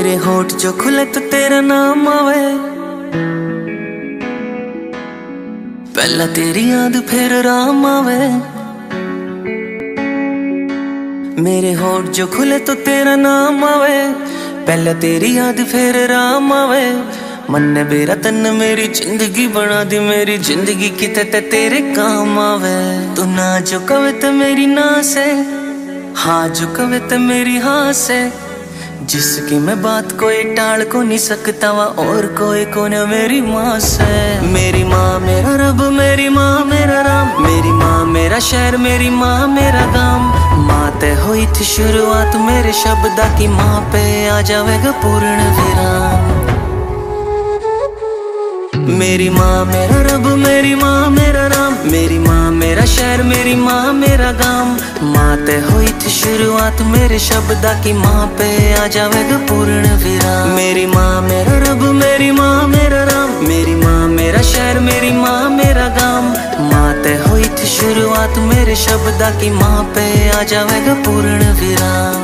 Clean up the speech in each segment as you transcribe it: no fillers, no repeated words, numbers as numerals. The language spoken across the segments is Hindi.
मेरे होठ जो खुले तो तेरा नाम आवे, पहला तेरी याद फिर राम आवे। मेरे होठ जो खुले तो तेरा नाम आवे, पहला तेरी याद फिर राम आवे। मन ने बेरा तन मेरी जिंदगी बना दी, मेरी जिंदगी किते ते तेरे काम आवे। तू ना जो कवे तो मेरी ना से, हाँ जो कवे तो मेरी हाँ से, जिसकी मैं बात कोई टाल को नहीं सकता वा और कोई कौन मेरी माँ से। मेरी माँ मेरा रब, मेरी माँ मेरा राम, मेरी माँ मेरा शहर, मेरी माँ मेरा गाम। माँ ते हुई थी शुरुआत मेरे शब्दा की, माँ पे आ जाएगा पूर्ण विराम। मेरी माँ मेरा रब, मेरी माँ मेरा राम, मेरी माँ मेरा शहर, मेरी माँ मेरा गाम। माँ ते हुई थी शुरुआत मेरे शब्दा की, माँ पे आ जाएगा पूर्ण विराम। मेरी माँ मेरा रब, मेरी माँ मेरा राम, मेरी माँ मेरा शहर, मेरी माँ मेरा गाम। माँ ते हुई थी शुरुआत मेरे शब्दा की, माँ पे आ जाएगा पूर्ण विराम।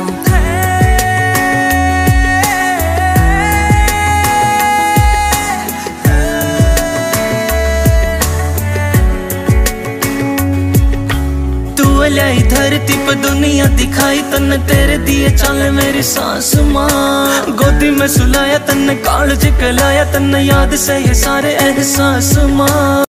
लाई धरती पे दुनिया दिखाई तन्ने, तेरे दिए चले मेरी सांस माँ। गोदी में सुलाया तन्ने, कालज कलाया तन्ने, याद से ये सारे एहसास माँ।